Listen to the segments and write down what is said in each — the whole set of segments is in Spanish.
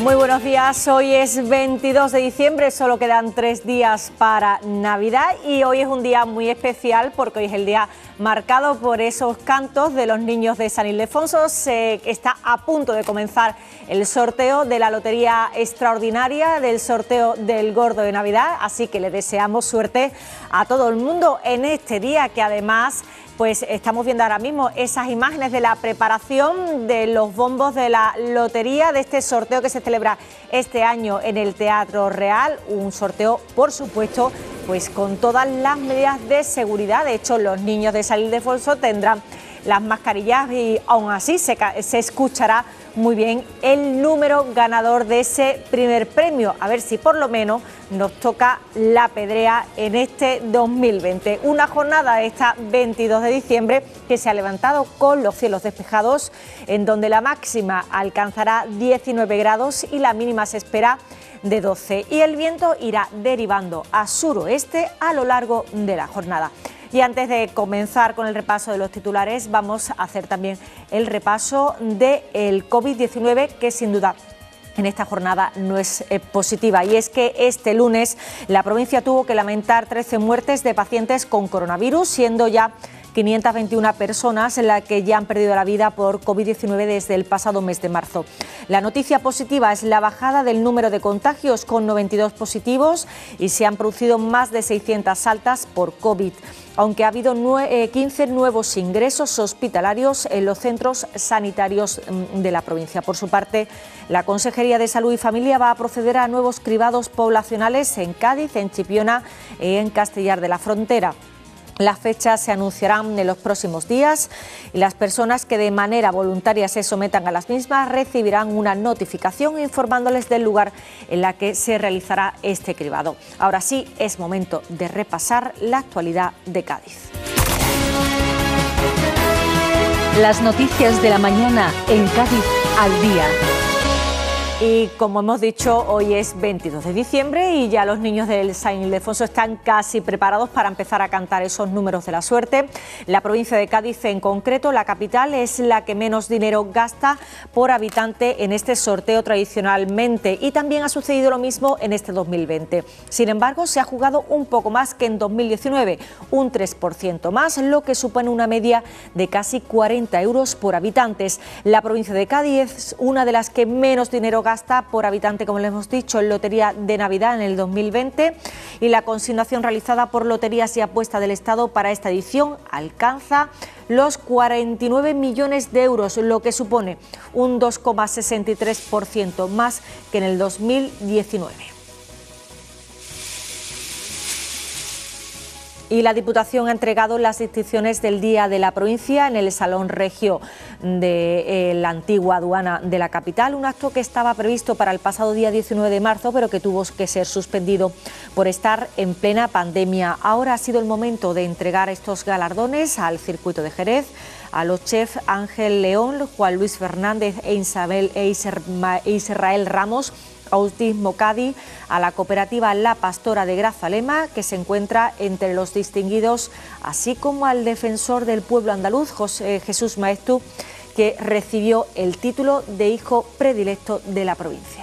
Muy buenos días, hoy es 22 de diciembre, solo quedan 3 días para Navidad y hoy es un día muy especial porque hoy es el día marcado por esos cantos de los niños de San Ildefonso. Está a punto de comenzar el sorteo de la Lotería Extraordinaria, del sorteo del Gordo de Navidad, así que le deseamos suerte a todo el mundo en este día que además pues estamos viendo ahora mismo esas imágenes de la preparación de los bombos de la lotería, de este sorteo que se celebra este año en el Teatro Real, un sorteo, por supuesto, pues con todas las medidas de seguridad. De hecho, los niños de San Ildefonso tendrán las mascarillas y aún así se escuchará muy bien el número ganador de ese primer premio. A ver si por lo menos nos toca la pedrea en este 2020. Una jornada de esta 22 de diciembre que se ha levantado con los cielos despejados, en donde la máxima alcanzará 19 grados y la mínima se espera de 12. Y el viento irá derivando a suroeste a lo largo de la jornada. Y antes de comenzar con el repaso de los titulares, vamos a hacer también el repaso del COVID-19, que sin duda en esta jornada no es positiva. Y es que este lunes la provincia tuvo que lamentar 13 muertes de pacientes con coronavirus, siendo ya 521 personas las que ya han perdido la vida por COVID-19 desde el pasado mes de marzo. La noticia positiva es la bajada del número de contagios, con 92 positivos, y se han producido más de 600 altas por COVID, aunque ha habido 15 nuevos ingresos hospitalarios en los centros sanitarios de la provincia. Por su parte, la Consejería de Salud y Familia va a proceder a nuevos cribados poblacionales en Cádiz, en Chipiona y en Castellar de la Frontera. Las fechas se anunciarán en los próximos días y las personas que de manera voluntaria se sometan a las mismas recibirán una notificación informándoles del lugar en la que se realizará este cribado. Ahora sí, es momento de repasar la actualidad de Cádiz. Las noticias de la mañana en Cádiz al día. Y como hemos dicho, hoy es 22 de diciembre y ya los niños del San Ildefonso están casi preparados para empezar a cantar esos números de la suerte. La provincia de Cádiz, en concreto, la capital, es la que menos dinero gasta por habitante en este sorteo tradicionalmente, y también ha sucedido lo mismo en este 2020. Sin embargo, se ha jugado un poco más que en 2019, un 3% más, lo que supone una media de casi 40 euros por habitantes. La provincia de Cádiz es una de las que menos dinero gasta por habitante, como le hemos dicho, en Lotería de Navidad en el 2020, y la consignación realizada por Loterías y Apuestas del Estado para esta edición alcanza los 49 millones de euros, lo que supone un 2,63% más que en el 2019. Y la Diputación ha entregado las inscripciones del Día de la Provincia en el Salón Regio de la antigua aduana de la capital, un acto que estaba previsto para el pasado día 19 de marzo, pero que tuvo que ser suspendido por estar en plena pandemia. Ahora ha sido el momento de entregar estos galardones al Circuito de Jerez, a los chefs Ángel León, Juan Luis Fernández e Israel Ramos, Autismo Cádiz, a la cooperativa La Pastora de Grazalema, que se encuentra entre los distinguidos, así como al defensor del pueblo andaluz, Jesús Maestu, que recibió el título de hijo predilecto de la provincia.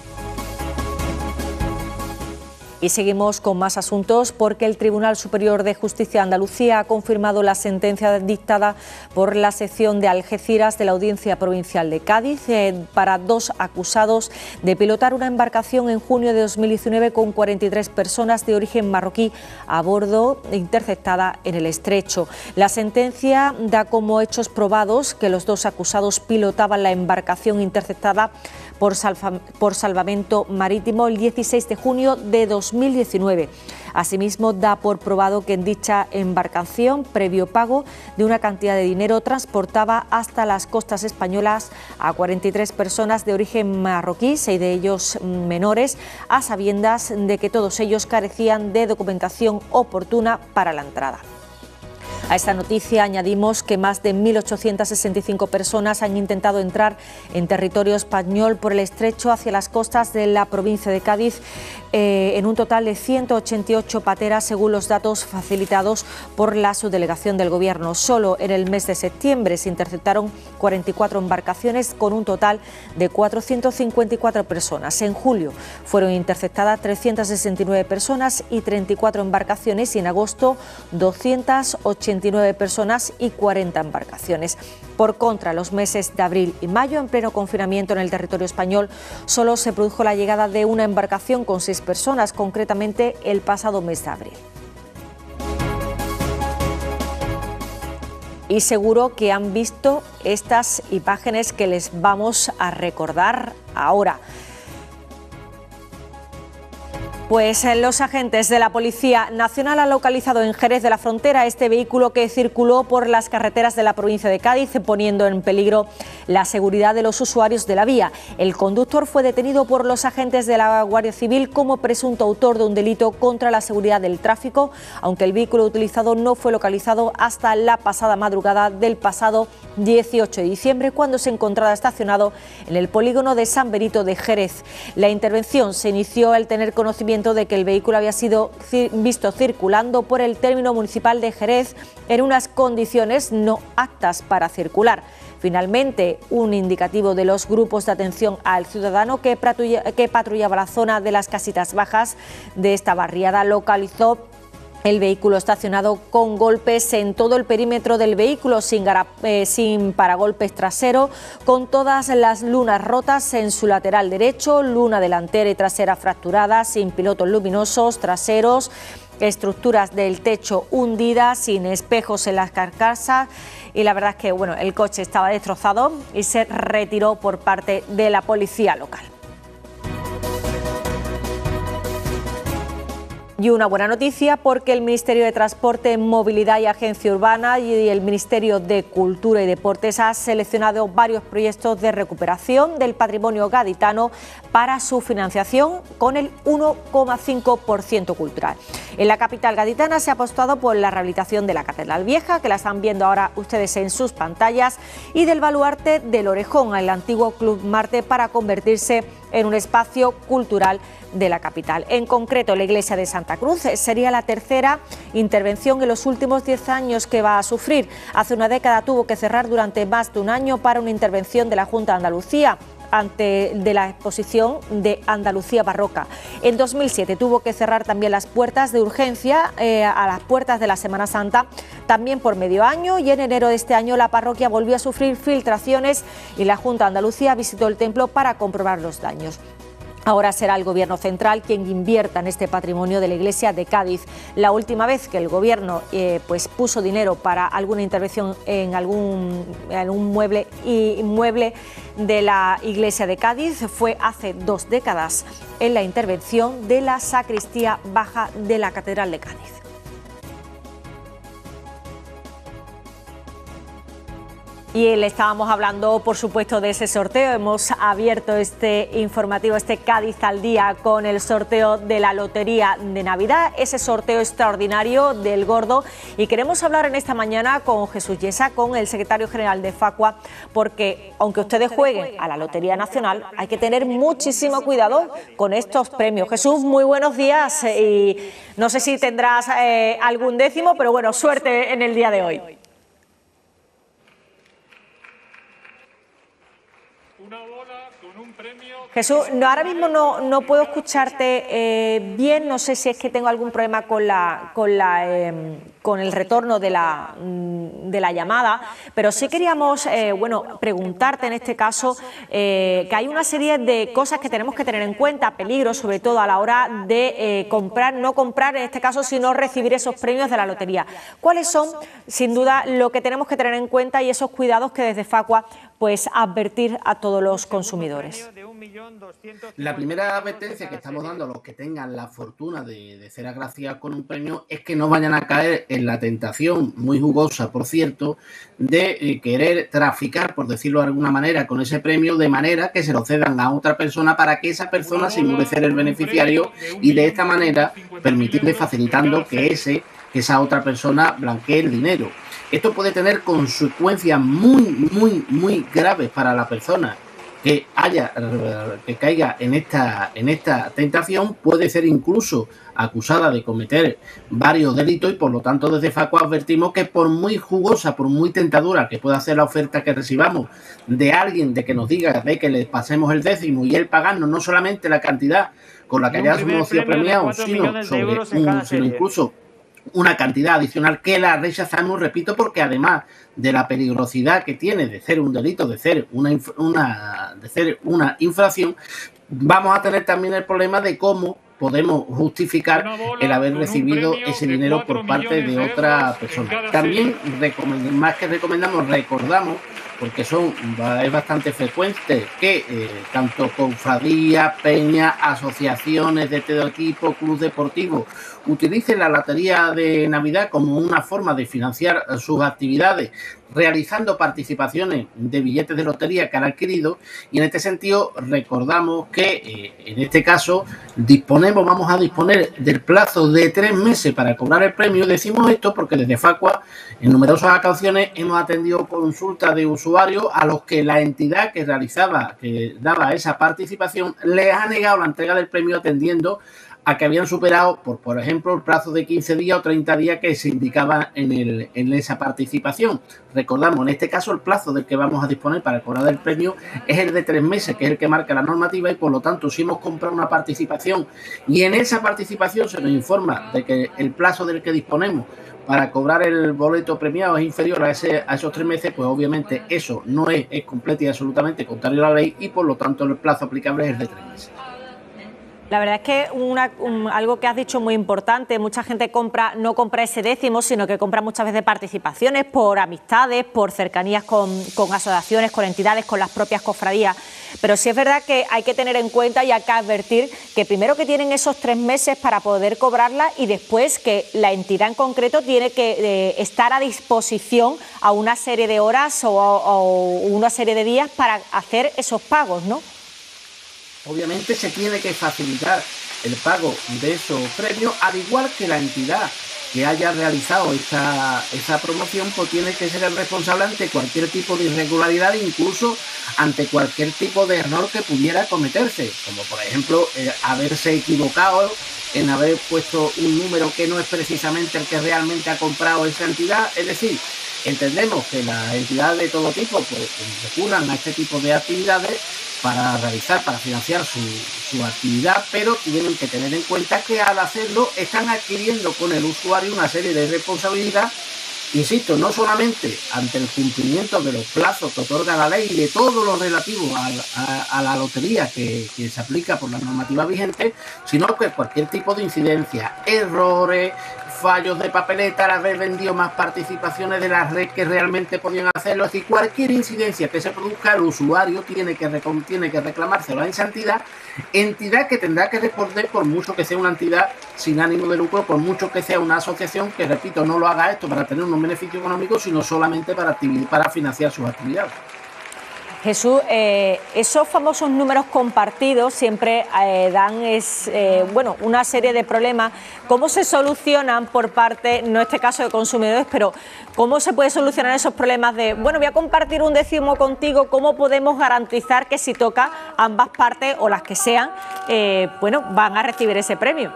Y seguimos con más asuntos, porque el Tribunal Superior de Justicia de Andalucía ha confirmado la sentencia dictada por la sección de Algeciras de la Audiencia Provincial de Cádiz para 2 acusados de pilotar una embarcación en junio de 2019 con 43 personas de origen marroquí a bordo, interceptada en el Estrecho. La sentencia da como hechos probados que los 2 acusados pilotaban la embarcación interceptada por salvamento marítimo el 16 de junio de 2019. Asimismo, da por probado que en dicha embarcación, previo pago de una cantidad de dinero, transportaba hasta las costas españolas a 43 personas de origen marroquí, 6 de ellos menores, a sabiendas de que todos ellos carecían de documentación oportuna para la entrada. A esta noticia añadimos que más de 1.865 personas han intentado entrar en territorio español por el estrecho hacia las costas de la provincia de Cádiz, en un total de 188 pateras, según los datos facilitados por la subdelegación del Gobierno. Solo en el mes de septiembre se interceptaron 44 embarcaciones con un total de 454 personas. En julio fueron interceptadas 369 personas y 34 embarcaciones, y en agosto 289 personas y 40 embarcaciones. Por contra, los meses de abril y mayo, en pleno confinamiento en el territorio español, solo se produjo la llegada de una embarcación con 6 personas, concretamente el pasado mes de abril. Y seguro que han visto estas imágenes que les vamos a recordar ahora. Pues los agentes de la Policía Nacional han localizado en Jerez de la Frontera este vehículo que circuló por las carreteras de la provincia de Cádiz, poniendo en peligro la seguridad de los usuarios de la vía. El conductor fue detenido por los agentes de la Guardia Civil como presunto autor de un delito contra la seguridad del tráfico, aunque el vehículo utilizado no fue localizado hasta la pasada madrugada del pasado 18 de diciembre, cuando se encontraba estacionado en el polígono de San Benito de Jerez. La intervención se inició al tener conocimiento de que el vehículo había sido visto circulando por el término municipal de Jerez en unas condiciones no aptas para circular. Finalmente, un indicativo de los grupos de atención al ciudadano que patrullaba la zona de las Casitas Bajas de esta barriada localizó el vehículo estacionado con golpes en todo el perímetro del vehículo, sin paragolpes trasero, con todas las lunas rotas en su lateral derecho, luna delantera y trasera fracturada, sin pilotos luminosos traseros, estructuras del techo hundidas, sin espejos en las carcasas. Y la verdad es que el coche estaba destrozado y se retiró por parte de la policía local. Y una buena noticia, porque el Ministerio de Transporte, Movilidad y Agencia Urbana y el Ministerio de Cultura y Deportes ha seleccionado varios proyectos de recuperación del patrimonio gaditano para su financiación con el 1,5% cultural. En la capital gaditana se ha apostado por la rehabilitación de la Catedral Vieja, que la están viendo ahora ustedes en sus pantallas, y del baluarte del Orejón, el antiguo Club Marte, para convertirse en un espacio cultural de la capital. En concreto, la iglesia de Santa Cruz sería la tercera intervención en los últimos 10 años que va a sufrir. Hace una década tuvo que cerrar durante más de un año para una intervención de la Junta de Andalucía de la exposición de Andalucía Barroca. En 2007 tuvo que cerrar también las puertas de urgencia a las puertas de la Semana Santa, también por medio año, y en enero de este año la parroquia volvió a sufrir filtraciones y la Junta de Andalucía visitó el templo para comprobar los daños. Ahora será el Gobierno central quien invierta en este patrimonio de la iglesia de Cádiz. La última vez que el Gobierno puso dinero para alguna intervención en algún inmueble de la iglesia de Cádiz fue hace 2 décadas, en la intervención de la sacristía baja de la Catedral de Cádiz. Y le estábamos hablando, por supuesto, de ese sorteo. Hemos abierto este informativo, este Cádiz al Día, con el sorteo de la Lotería de Navidad, ese sorteo extraordinario del Gordo. Y queremos hablar en esta mañana con Jesús Yesa, con el secretario general de Facua, porque aunque ustedes jueguen a la Lotería Nacional, hay que tener muchísimo cuidado con estos premios. Jesús, muy buenos días, y no sé si tendrás algún décimo, pero bueno, suerte en el día de hoy. Jesús, ahora mismo no puedo escucharte bien, no sé si es que tengo algún problema con el retorno de la llamada, pero sí queríamos preguntarte en este caso que hay una serie de cosas que tenemos que tener en cuenta, peligros sobre todo a la hora de no comprar en este caso, sino recibir esos premios de la lotería. ¿Cuáles son, sin duda, lo que tenemos que tener en cuenta y esos cuidados que desde Facua advertir a todos los consumidores? La primera advertencia que estamos dando a los que tengan la fortuna de ser agraciados con un premio es que no vayan a caer en la tentación, muy jugosa por cierto, de querer traficar, por decirlo de alguna manera, con ese premio, de manera que se lo cedan a otra persona para que esa persona simule ser el beneficiario y de esta manera permitirle, facilitando que esa otra persona blanquee el dinero. Esto puede tener consecuencias muy graves para la persona que caiga en esta tentación. Puede ser incluso acusada de cometer varios delitos y por lo tanto desde Facua advertimos que por muy jugosa, por muy tentadora que pueda ser la oferta que recibamos de alguien de que nos diga de que le pasemos el décimo y él pagarnos no solamente la cantidad con la que hayamos sido premiados, sino incluso una cantidad adicional, que la rechazamos, repito, porque además de la peligrosidad que tiene de ser un delito, de ser una infracción, vamos a tener también el problema de cómo podemos justificar el haber recibido ese dinero por parte de otra persona. También, más que recomendamos, recordamos, porque es bastante frecuente que tanto cofradías, peñas, asociaciones de todo tipo, club deportivo, utilicen la lotería de Navidad como una forma de financiar sus actividades, realizando participaciones de billetes de lotería que han adquirido, y en este sentido recordamos que en este caso vamos a disponer del plazo de 3 meses para cobrar el premio. Decimos esto porque desde Facua en numerosas ocasiones hemos atendido consultas de usuarios a los que la entidad que daba esa participación les ha negado la entrega del premio, atendiendo a que habían superado, por ejemplo, el plazo de 15 días o 30 días que se indicaba en esa participación. Recordamos, en este caso, el plazo del que vamos a disponer para cobrar el premio es el de 3 meses, que es el que marca la normativa, y por lo tanto, si hemos comprado una participación y en esa participación se nos informa de que el plazo del que disponemos para cobrar el boleto premiado es inferior a esos 3 meses, pues obviamente eso no es completa y absolutamente contrario a la ley, y por lo tanto el plazo aplicable es el de 3 meses. La verdad es que algo que has dicho muy importante: mucha gente no compra ese décimo, sino que compra muchas veces participaciones por amistades, por cercanías con asociaciones, con entidades, con las propias cofradías. Pero sí es verdad que hay que tener en cuenta y hay que advertir que primero que tienen esos 3 meses para poder cobrarla, y después que la entidad en concreto tiene que estar a disposición a una serie de horas o una serie de días para hacer esos pagos, ¿no? Obviamente se tiene que facilitar el pago de esos premios, al igual que la entidad que haya realizado esa promoción, pues tiene que ser el responsable ante cualquier tipo de irregularidad, incluso ante cualquier tipo de error que pudiera cometerse, como por ejemplo haberse equivocado en haber puesto un número que no es precisamente el que realmente ha comprado esa entidad. Es decir, entendemos que las entidades de todo tipo pues recurran a este tipo de actividades para financiar su actividad, pero tienen que tener en cuenta que al hacerlo están adquiriendo con el usuario una serie de responsabilidad, insisto, no solamente ante el cumplimiento de los plazos que otorga la ley y de todo lo relativo a la lotería que se aplica por la normativa vigente, sino que cualquier tipo de incidencia, errores, fallos de papeleta, al haber vendido más participaciones de la red que realmente podían hacerlo. Es decir, cualquier incidencia que se produzca, el usuario tiene que reclamárselo a esa entidad que tendrá que responder, por mucho que sea una entidad sin ánimo de lucro, por mucho que sea una asociación que, repito, no lo haga esto para tener unos beneficios económicos, sino solamente para financiar sus actividades. Jesús, esos famosos números compartidos siempre dan una serie de problemas. ¿Cómo se solucionan por parte, no en este caso de consumidores, pero cómo se puede solucionar esos problemas de, voy a compartir un décimo contigo? ¿Cómo podemos garantizar que si toca ambas partes, o las que sean, van a recibir ese premio?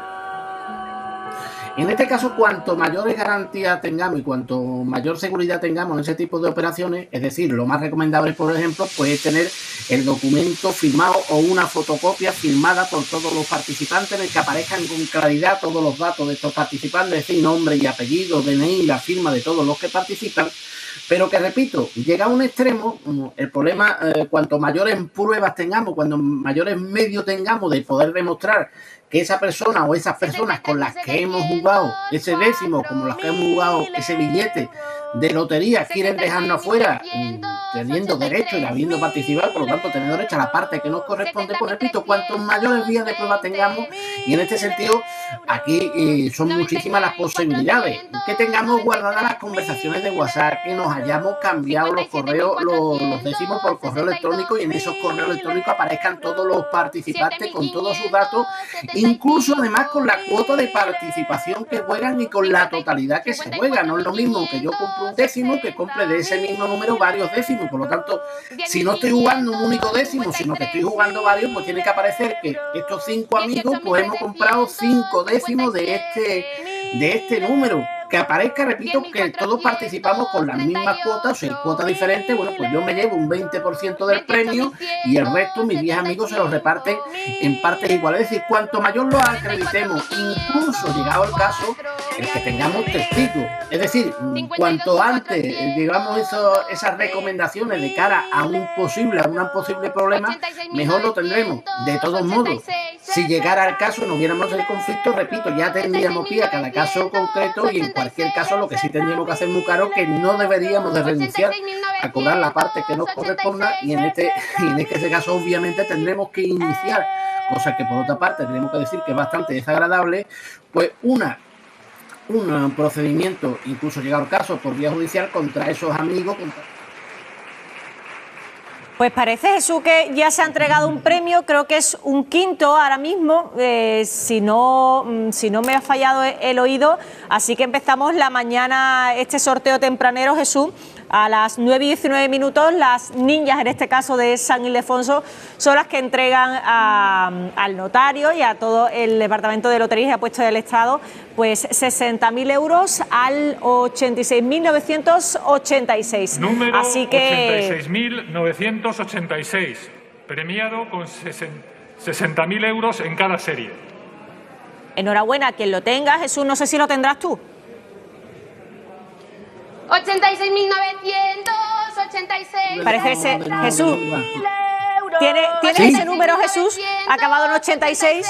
En este caso, cuanto mayores garantías tengamos y cuanto mayor seguridad tengamos en ese tipo de operaciones, es decir, lo más recomendable, por ejemplo, pues tener el documento firmado o una fotocopia firmada por todos los participantes, en el que aparezcan con claridad todos los datos de estos participantes, es decir, nombre y apellido, DNI, la firma de todos los que participan. Pero que, repito, llega a un extremo, el problema, cuanto mayores pruebas tengamos, cuanto mayores medios tengamos de poder demostrar que esa persona o esas personas con las que hemos jugado ese décimo, como las que hemos jugado ese billete de loterías quieren dejarnos fuera, teniendo derecho y habiendo participado, por lo tanto teniendo derecho a la parte que nos corresponde, pues repito, cuantos mayores días de prueba tengamos, y en este sentido aquí son muchísimas las posibilidades, que tengamos guardadas las conversaciones de WhatsApp, que nos hayamos cambiado los correos, los décimos por correo electrónico, y en esos correos electrónicos aparezcan todos los participantes con todos sus datos, incluso además con la cuota de participación que juegan y con la totalidad que se juega. No es lo mismo que yo compre un décimo que compre de ese mismo número varios décimos. Por lo tanto, si no estoy jugando un único décimo, sino que estoy jugando varios, pues tiene que aparecer que estos 5 amigos pues hemos comprado 5 décimos de este número. Que aparezca, repito, que todos participamos con las mismas cuotas, o sea, cuotas diferentes. Bueno, pues yo me llevo un 20% del premio y el resto, mis 10 amigos, se los reparten en partes iguales. Es decir, cuanto mayor lo acreditemos, incluso llegado el caso, el que tengamos testigos. Es decir, cuanto antes llegamos esas recomendaciones de cara a un posible problema, mejor lo tendremos. De todos modos, si llegara al caso, no hubiéramos el conflicto, repito, ya tendríamos que ir a cada caso concreto, y en cualquier caso lo que sí tendríamos que hacer muy claro que no deberíamos de renunciar a cobrar la parte que nos corresponda, y en este caso obviamente tendremos que iniciar, cosa que por otra parte tenemos que decir que es bastante desagradable, pues un procedimiento, incluso llegado al caso por vía judicial, contra esos amigos. Pues parece, Jesús, que ya se ha entregado un premio, creo que es un quinto ahora mismo, si no me ha fallado el oído, así que empezamos la mañana este sorteo tempranero, Jesús. A las 9:19, las niñas, en este caso de San Ildefonso, son las que entregan al notario y a todo el Departamento de Loterías y Apuestas del Estado, pues 60.000 euros al 86.986. Número así que 86.986, premiado con 60.000 euros en cada serie. Enhorabuena a quien lo tenga. Jesús, no sé si lo tendrás tú. 86.986. Parece ese, Jesús. ¿Tiene ¿Sí? ese número, Jesús, acabado en 86?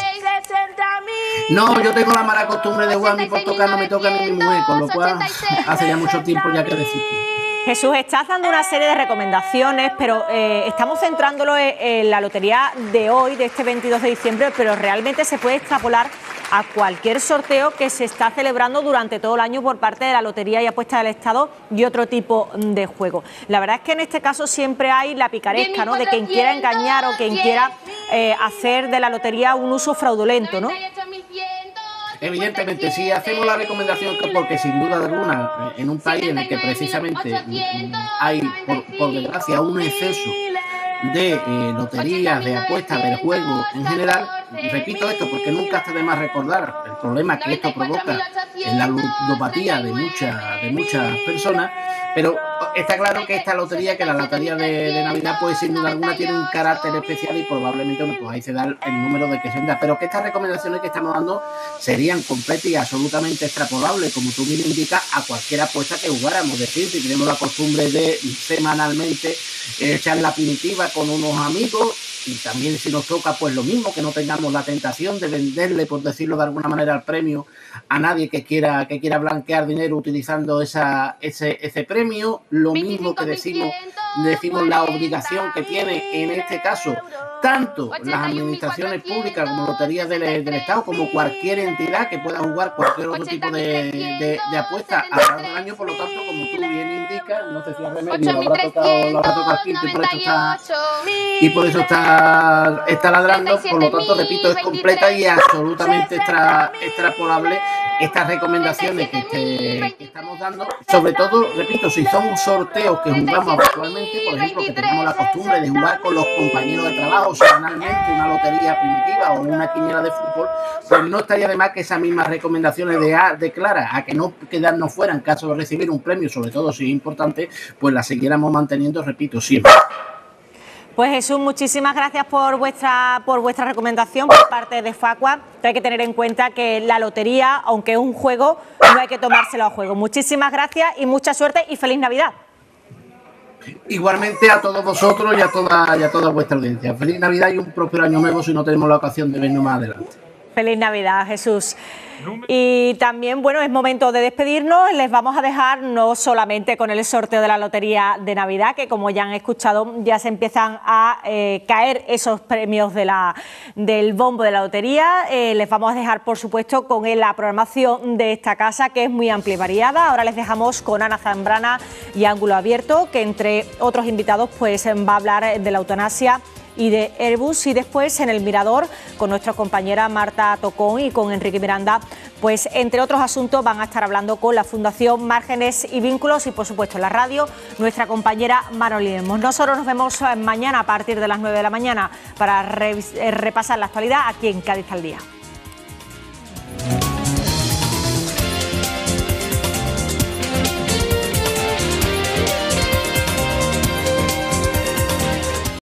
No, yo tengo la mala costumbre de jugar a mí por tocar, no me toca ni mi mujer, con lo cual hace ya mucho tiempo ya que desistí. Jesús, estás dando una serie de recomendaciones, pero estamos centrándolo en la lotería de hoy, de este 22 de diciembre, pero realmente se puede extrapolar a cualquier sorteo que se está celebrando durante todo el año por parte de la Lotería y Apuestas del Estado y otro tipo de juego. La verdad es que en este caso siempre hay la picaresca, ¿no?, de quien quiera engañar o quien quiera hacer de la lotería un uso fraudulento, ¿no? Evidentemente, si hacemos la recomendación, porque sin duda alguna, en un país en el que precisamente hay, por desgracia, un exceso de loterías, de apuestas, del juego en general, repito esto porque nunca está de más recordar el problema que esto provoca en la ludopatía de muchas personas, pero está claro que esta lotería, que la lotería de Navidad, pues sin duda alguna tiene un carácter especial y probablemente pues ahí se da el número de que se da, pero que estas recomendaciones que estamos dando serían completas y absolutamente extrapolables, como tú bien indicas, a cualquier apuesta que jugáramos. Es decir, si tenemos la costumbre de semanalmente echar la primitiva con unos amigos, y también si nos toca pues lo mismo, que no tengamos la tentación de venderle, por decirlo de alguna manera, el premio a nadie que quiera blanquear dinero utilizando ese premio. Lo mismo que decimos la obligación que tiene en este caso tanto las administraciones públicas como loterías del Estado, como cualquier entidad que pueda jugar cualquier otro tipo de apuesta a lo largo del año. Por lo tanto, como tú bien indicas, no sé si a Remedio lo habrá tocado quinto y por eso está ladrando. Por lo tanto, repito, es completa y absolutamente extrapolable estas recomendaciones que estamos dando, sobre todo, repito, si son sorteos que jugamos actualmente, por ejemplo, que tenemos la costumbre de jugar con los compañeros de trabajo semanalmente, una lotería primitiva o una quiniela de fútbol, pues no estaría de más que esas mismas recomendaciones de Clara, a que no quedarnos fuera en caso de recibir un premio, sobre todo si es importante, pues la siguiéramos manteniendo, repito, siempre. Pues Jesús, muchísimas gracias por vuestra recomendación por parte de Facua. Hay que tener en cuenta que la lotería, aunque es un juego, no hay que tomárselo a juego. Muchísimas gracias y mucha suerte y feliz Navidad. Igualmente a todos vosotros y a toda vuestra audiencia. Feliz Navidad y un próspero año nuevo si no tenemos la ocasión de vernos más adelante. Feliz Navidad, Jesús. Y también, bueno, es momento de despedirnos. Les vamos a dejar no solamente con el sorteo de la Lotería de Navidad, que como ya han escuchado, ya se empiezan a caer esos premios del bombo de la lotería. Les vamos a dejar, por supuesto, con la programación de esta casa, que es muy amplia y variada. Ahora les dejamos con Ana Zambrana y Ángulo Abierto, que entre otros invitados pues va a hablar de la eutanasia y de Airbus, y después en el Mirador con nuestra compañera Marta Tocón y con Enrique Miranda, pues entre otros asuntos van a estar hablando con la Fundación Márgenes y Vínculos, y por supuesto en la radio nuestra compañera Manoli Lemos. Nosotros nos vemos mañana a partir de las 9 de la mañana para repasar la actualidad aquí en Cádiz al Día.